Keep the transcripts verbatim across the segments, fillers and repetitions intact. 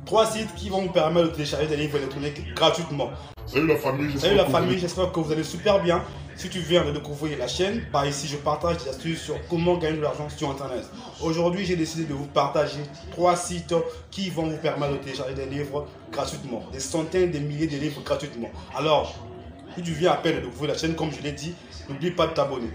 Trois sites qui vont vous permettre de télécharger des livres électroniques gratuitement. Salut la famille, Salut la famille, j'espère que vous allez super bien. Si tu viens de découvrir la chaîne, par ici je partage des astuces sur comment gagner de l'argent sur internet. Aujourd'hui j'ai décidé de vous partager trois sites qui vont vous permettre de télécharger des livres gratuitement. Des centaines, des milliers de livres gratuitement. Alors, si tu viens à peine de découvrir la chaîne, comme je l'ai dit, n'oublie pas de t'abonner.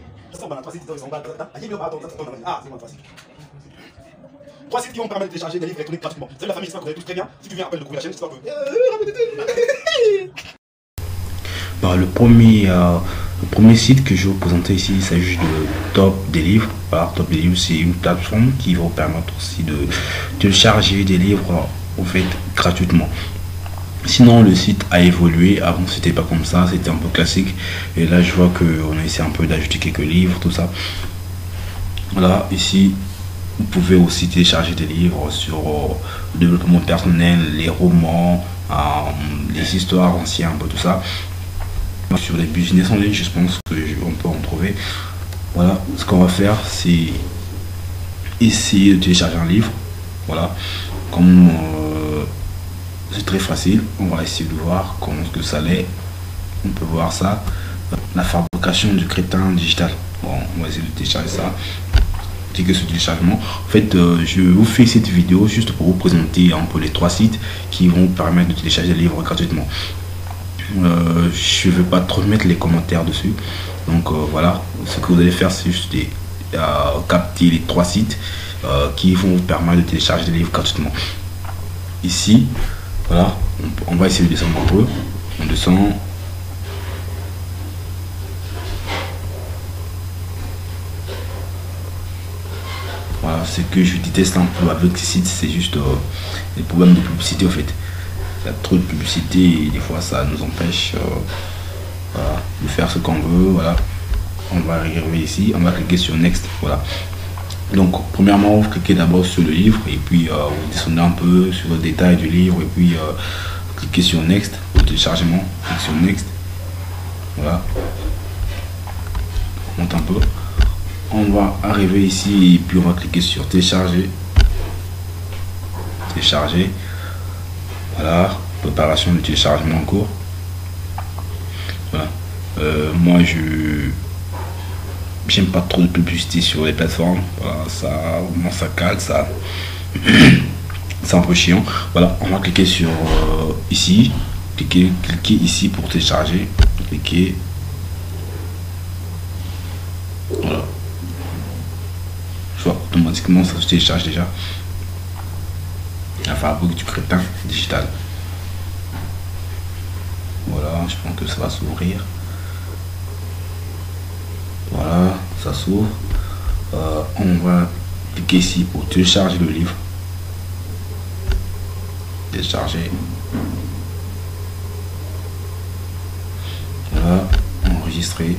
Trois sites qui vont permettre de télécharger des livres électroniques gratuitement. Salut la famille, j'espère que vous allez tous très bien. Si tu viens à peine de découvrir la chaîne, j'espère que... Bah, le, premier, euh, le premier site que je vais vous présenter ici, il s'agit de Top des livres. Voilà, Top des livres, c'est une plateforme qui va vous permettre aussi de télécharger des livres en fait gratuitement. Sinon, le site a évolué. Avant, c'était pas comme ça, c'était un peu classique. Et là, je vois qu'on a essayé un peu d'ajouter quelques livres, tout ça. Voilà, ici, vous pouvez aussi télécharger des livres sur euh, le développement personnel, les romans, euh, les histoires anciennes, un peu tout ça. Sur les business en ligne, je pense qu'on peut en trouver. Voilà, ce qu'on va faire, c'est essayer de télécharger un livre. Voilà, comme euh, c'est très facile, on va essayer de voir comment que ça l'est. On peut voir ça. La fabrication du crétin digital. Bon, on va essayer de télécharger ça. Que ce téléchargement. En fait, euh, je vous fais cette vidéo juste pour vous présenter un peu les trois sites qui vont permettre de télécharger des livres gratuitement. Euh, je ne veux pas trop mettre les commentaires dessus. Donc euh, voilà, ce que vous allez faire, c'est juste des, euh, capter les trois sites euh, qui vont vous permettre de télécharger des livres gratuitement. Ici, voilà, on, on va essayer de descendre un peu. On descend. Voilà, ce que je déteste un peu avec ces sites, c'est juste euh, les problèmes de publicité en fait. Il y a trop de publicité et des fois ça nous empêche euh, voilà, de faire ce qu'on veut. Voilà, on va arriver ici, on va cliquer sur Next. Voilà. Donc premièrement, vous cliquez d'abord sur le livre et puis euh, vous descendez un peu sur le détail du livre et puis euh, vous cliquez sur Next pour le téléchargement. Cliquez sur Next. Voilà. On monte un peu. On va arriver ici et puis on va cliquer sur télécharger. Télécharger. Voilà, préparation de téléchargement en cours. Voilà. Euh, moi je j'aime pas trop de publicité sur les plateformes. Voilà, ça, moi, ça cale, ça. C'est un peu chiant. Voilà, on va cliquer sur euh, ici. Cliquer, cliquer ici pour télécharger. Cliquer. Voilà. Automatiquement ça se télécharge déjà. La fabrique du crétin digital. Voilà, je pense que ça va s'ouvrir. Voilà, ça s'ouvre. Euh, on va cliquer ici pour télécharger le livre. Télécharger. Voilà, enregistrer.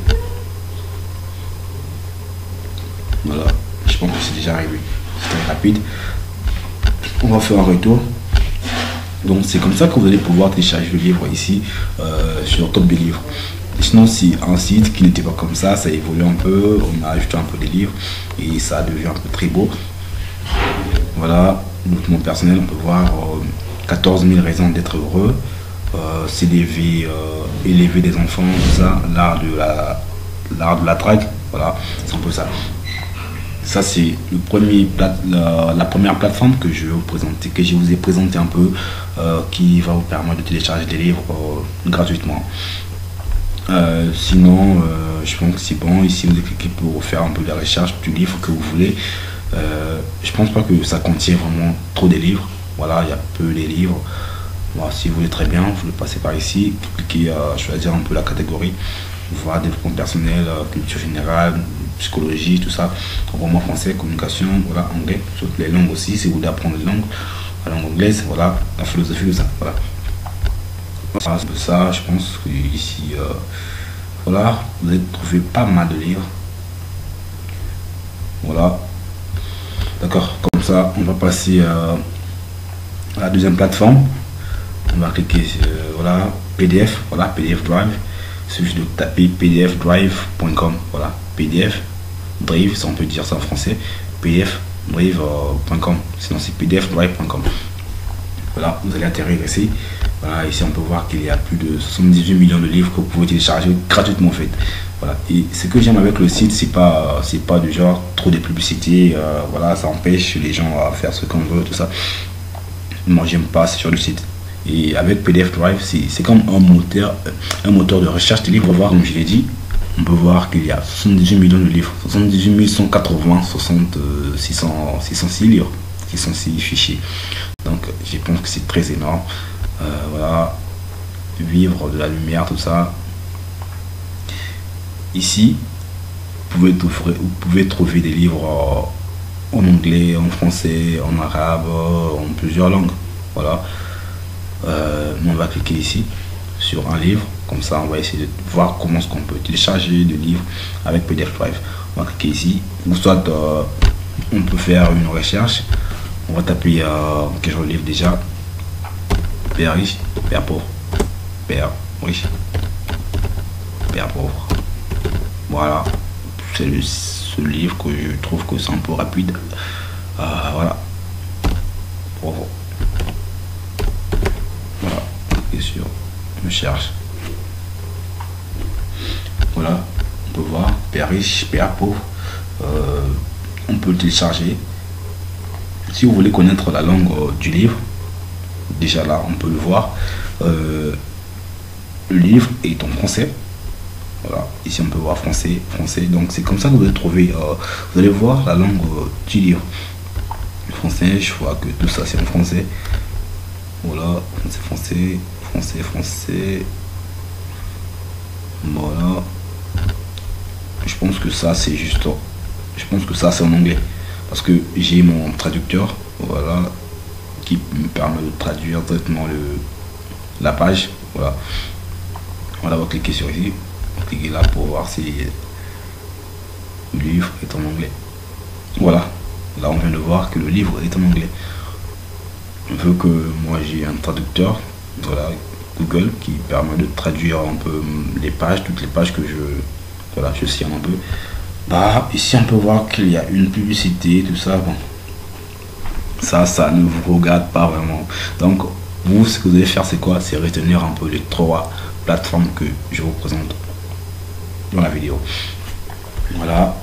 Voilà. Je pense que c'est déjà arrivé. C'était rapide. On va faire un retour. Donc c'est comme ça que vous allez pouvoir télécharger le livre ici euh, sur Top des livres. Sinon c'est un site qui n'était pas comme ça, ça évolue un peu, on a ajouté un peu des livres et ça devient un peu très beau. Voilà, développement personnel, on peut voir euh, quatorze mille raisons d'être heureux, euh, s'élever, euh, élever des enfants, tout ça, l'art de la l'art de la drague, voilà, c'est un peu ça. Ça c'est le premier plate, la, la première plateforme que je vais vous présenter, que je vous ai présenté un peu, euh, qui va vous permettre de télécharger des livres euh, gratuitement. Euh, sinon, euh, je pense que c'est bon. Ici, vous cliquez pour faire un peu de la recherche du livre que vous voulez. Euh, je pense pas que ça contient vraiment trop de livres. Voilà, il y a peu de livres. Voilà, si vous voulez très bien, vous le passez par ici. Cliquez à choisir un peu la catégorie. Voir développement personnel, culture générale, psychologie, tout ça, roman français, communication, voilà, anglais, toutes les langues aussi, si vous voulez apprendre les langues, la langue anglaise, voilà, la philosophie, tout ça, voilà. Voilà, c'est ça, je pense que ici, euh, voilà, vous allez trouver pas mal de livres. Voilà. D'accord, comme ça, on va passer euh, à la deuxième plateforme. On va cliquer sur, euh, voilà, P D F, voilà, P D F Drive. Il suffit de taper p d f drive point com, voilà, P D F Drive, si on peut dire ça en français, P D F Drive point com, sinon c'est p d f drive point com. Voilà, vous allez atterrir ici. Voilà, ici on peut voir qu'il y a plus de soixante-dix-huit millions de livres que vous pouvez télécharger gratuitement en fait. Voilà, et ce que j'aime avec le site, c'est pas c'est pas du genre trop de publicité, euh, voilà, ça empêche les gens à faire ce qu'on veut, tout ça. Moi j'aime pas, c'est sur le site. Et avec P D F Drive, c'est comme un moteur, un moteur de recherche de livres. Voir, comme je l'ai dit, on peut voir qu'il y a soixante-dix-huit millions de livres, soixante-dix-huit mille cent quatre-vingts, soixante, six cents, six cent six livres, six cent six fichiers. Donc je pense que c'est très énorme. Euh, voilà, vivre de la lumière, tout ça. Ici, vous pouvez, trouver, vous pouvez trouver des livres en anglais, en français, en arabe, en plusieurs langues. Voilà. Euh, on va cliquer ici sur un livre. Comme ça, on va essayer de voir comment est-ce qu'on peut télécharger des livres avec P D F Drive. On va cliquer ici. Ou soit, euh, on peut faire une recherche. On va taper euh, quel genre de livre déjà. Père riche, père pauvre. Père riche, père pauvre. Voilà, c'est ce livre que je trouve que c'est un peu rapide. Euh, voilà. Pauvre. Voilà, bien sûr, je cherche. Voilà, on peut voir père riche, père pauvre. Euh, on peut le télécharger. Si vous voulez connaître la langue euh, du livre, déjà là, on peut le voir. Euh, le livre est en français. Voilà, ici on peut voir français, français. Donc c'est comme ça que vous allez trouver, euh, vous allez voir la langue euh, du livre. Français, je vois que tout ça c'est en français. Voilà, français, français, français, français. Voilà. Je pense que ça c'est juste, je pense que ça c'est en anglais. Parce que j'ai mon traducteur, voilà, qui me permet de traduire directement le, la page. Voilà. Voilà, on va cliquer sur ici. Cliquez là pour voir si le livre est en anglais. Voilà, là on vient de voir que le livre est en anglais. Vu que moi j'ai un traducteur, voilà, Google, qui permet de traduire un peu les pages, toutes les pages que je, voilà, je scanne un peu. Bah ici on peut voir qu'il y a une publicité, tout ça. Bon, ça, ça ne vous regarde pas vraiment. Donc vous, ce que vous allez faire, c'est quoi? C'est retenir un peu les trois plateformes que je vous présente dans la vidéo. Voilà,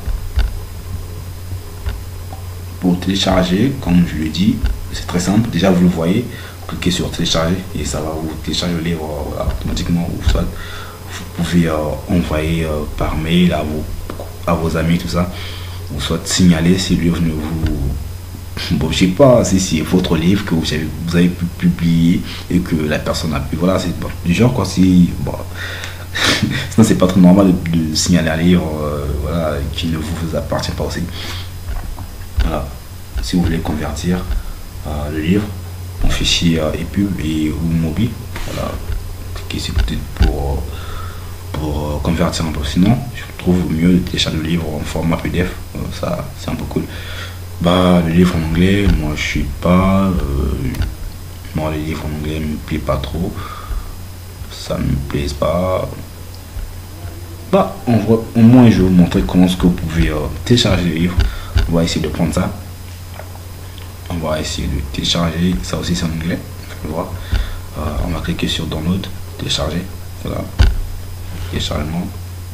pour télécharger, comme je l'ai dit, c'est très simple. Déjà vous le voyez, cliquez sur télécharger et ça va vous télécharger le livre, voilà, automatiquement. Ou soit vous pouvez euh, envoyer euh, par mail à vos, à vos amis, tout ça, ou soit signaler si le livre ne vous, bon, je sais pas si c'est votre livre que vous avez, vous avez pu publier et que la personne a pu, voilà, c'est bon, du genre quoi. Si bon, sinon c'est pas trop normal de, de signaler un livre, euh, voilà, qui ne vous appartient pas aussi. Voilà, si vous voulez convertir euh, le livre en fichier euh, E P U B et ou mobile, voilà, cliquez ici peut-être pour pour euh, convertir un peu. Sinon, je trouve mieux de télécharger le livre en format P D F, euh, ça c'est un peu cool. Bah, le livre en anglais, moi je suis pas, euh, moi les livres en anglais me plaît pas trop, ça me plaise pas. Bah, on voit, au moins je vais vous montrer comment est-ce que vous pouvez euh, télécharger le livre. On va essayer de prendre ça. On va essayer de télécharger. Ça aussi c'est en anglais. Voir. Euh, on va cliquer sur download, télécharger. Voilà. Téléchargement.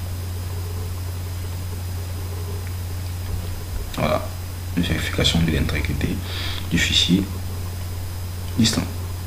Voilà. Une vérification de l'intégrité du fichier. Listant.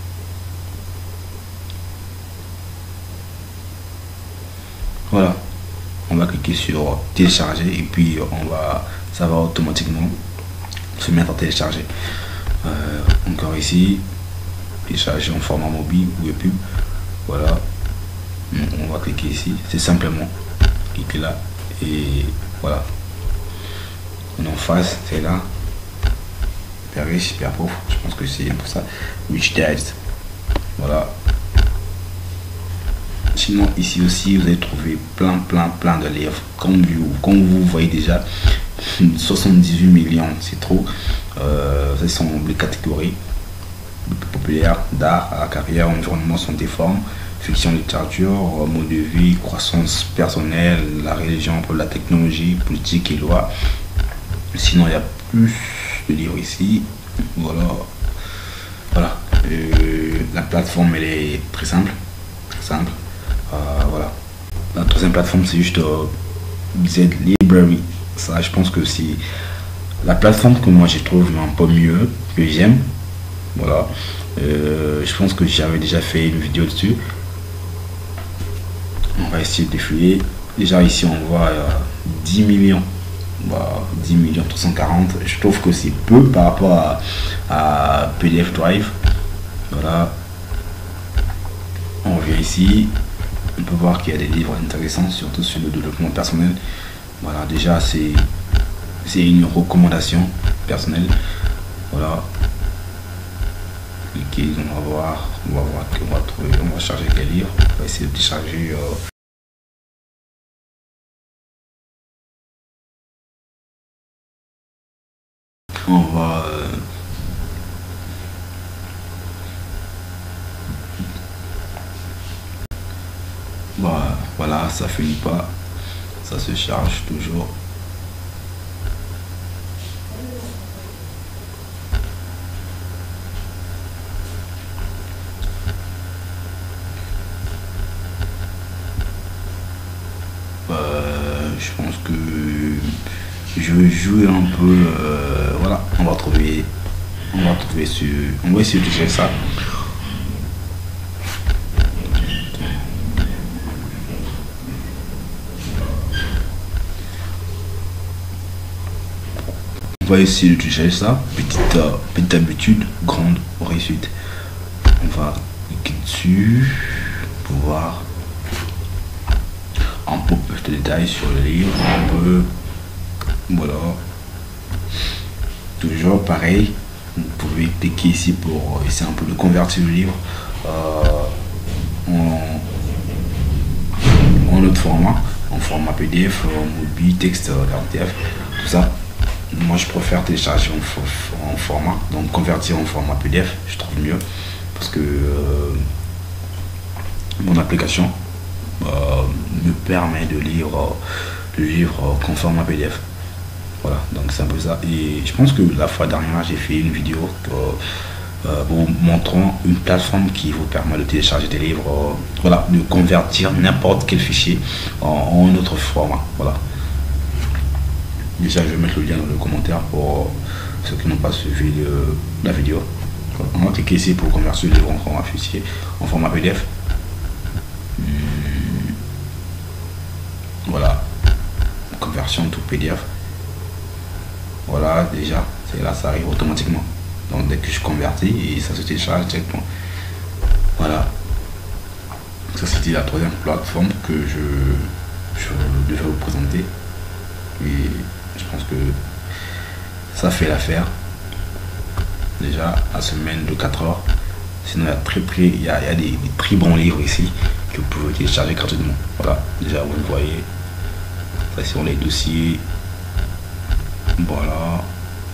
Voilà. On va cliquer sur télécharger et puis on va, ça va automatiquement se mettre à télécharger. Euh, encore ici, télécharger en format mobile ou E P U B. Voilà, on va cliquer ici, c'est simplement cliquer là et voilà. On est en face, c'est là. Père riche, père pauvre, je pense que c'est pour ça. Rich Dad. Voilà. Sinon ici aussi vous allez trouver plein plein plein de livres comme vous, comme vous voyez déjà soixante-dix-huit millions, c'est trop. Euh, ce sont les catégories populaires: d'art, à carrière, environnement, santé, forme, fiction, littérature, mode de vie, croissance personnelle, la religion, pour la technologie, politique et loi. Sinon il y a plus de livres ici. Voilà, voilà. Euh, la plateforme elle est très simple, très simple. Euh, voilà. La troisième plateforme c'est juste euh, Z Library. Ça, je pense que c'est la plateforme que moi je trouve un peu mieux, que j'aime. Voilà. Euh, je pense que j'avais déjà fait une vidéo dessus. On va essayer de défiler. Déjà ici on voit euh, dix millions. Bah, dix millions trois cent quarante. Je trouve que c'est peu par rapport à, à P D F Drive. Voilà. On vient ici. On peut voir qu'il y a des livres intéressants, surtout sur le développement personnel. Voilà, déjà c'est c'est une recommandation personnelle. Voilà. Cliquez, on va voir, on va voir qu'on va trouver, on va charger quel livre. On va essayer de décharger. Euh, on va euh, bah, voilà, ça finit pas, ça se charge toujours. Euh, je pense que je vais jouer un peu. Euh, voilà, on va trouver, on va trouver sur, on va essayer de gérer ça. On va essayer de gérer ça. Petite, euh, petite habitude, grande réussite. On va cliquer dessus pour voir un peu plus de détails sur le livre. Un peu, voilà. Toujours pareil. Vous pouvez cliquer ici pour essayer un peu de convertir le livre euh, en, en autre format, en format P D F, en mobile, texte, R T F, tout ça. Moi je préfère télécharger en, en format, donc convertir en format P D F, je trouve mieux parce que euh, mon application euh, me permet de lire euh, le livre qu'en format P D F. Voilà, donc c'est un peu ça. Et je pense que la fois dernière j'ai fait une vidéo euh, euh, vous montrant une plateforme qui vous permet de télécharger des livres, euh, voilà, de convertir n'importe quel fichier en, en un autre format. Voilà. Déjà, je vais mettre le lien dans le commentaire pour ceux qui n'ont pas suivi le, la vidéo. On va cliquer ici pour convertir le livre en format fichier, en format P D F. Hum, voilà, conversion tout P D F. Voilà, déjà, c'est là, ça arrive automatiquement. Donc dès que je convertis, et ça se télécharge directement. Voilà. Ça c'était la troisième plateforme que je, je devais vous présenter. Et je pense que ça fait l'affaire. Déjà à semaine de quatre heures. Sinon il y a très très il y a, il y a des, des très bons livres ici que vous pouvez télécharger gratuitement. Voilà, déjà vous le voyez. Ça sont les dossiers. Voilà.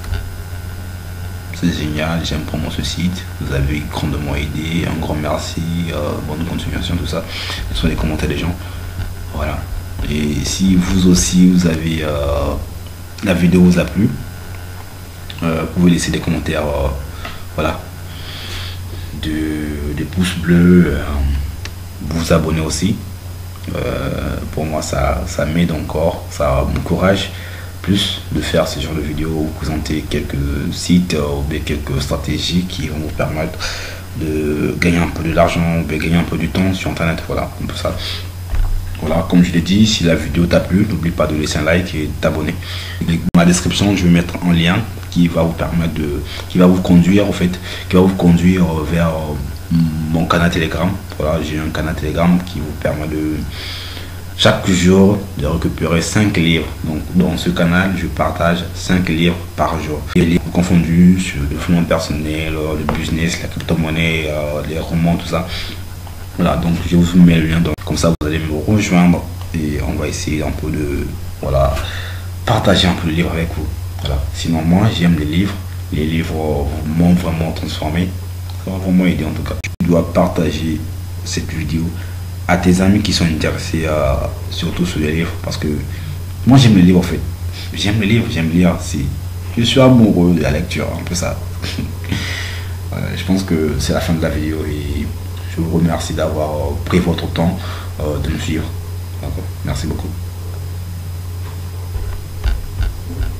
C'est génial, j'aime vraiment ce site. Vous avez grandement aidé. Un grand merci. Euh, bonne continuation, tout ça. Ce sont les commentaires des gens. Voilà. Et si vous aussi vous avez euh, la vidéo vous a plu, euh, vous pouvez laisser des commentaires, euh, voilà, de, des pouces bleus, euh, vous abonner aussi. Euh, pour moi ça, ça m'aide encore, ça m'encourage plus de faire ce genre de vidéos, vous présenter quelques sites euh, ou bien quelques stratégies qui vont vous permettre de gagner un peu de l'argent, de gagner un peu du temps sur internet. Voilà, un peu ça. Voilà, comme je l'ai dit, si la vidéo t'a plu, n'oublie pas de laisser un like et t'abonner. Dans la description, je vais mettre un lien qui va vous permettre de, qui va vous conduire en fait, qui va vous conduire vers mon canal Telegram. Voilà, j'ai un canal Telegram qui vous permet de chaque jour de récupérer cinq livres. Donc dans ce canal, je partage cinq livres par jour. Les livres confondus sur le développement personnel, le business, la crypto-monnaie, les romans, tout ça. Voilà, donc je vous mets le lien, donc comme ça vous allez me rejoindre et on va essayer un peu de, voilà, partager un peu le livre avec vous. Voilà. Sinon moi j'aime les livres, les livres m'ont vraiment transformé, ça m'a vraiment aidé en tout cas. Tu dois partager cette vidéo à tes amis qui sont intéressés à, surtout sur les livres, parce que moi j'aime les livres en fait, j'aime les livres, j'aime lire, je suis amoureux de la lecture, un peu ça. Euh, je pense que c'est la fin de la vidéo et je vous remercie d'avoir pris votre temps euh, de me suivre. D'accord. Merci beaucoup.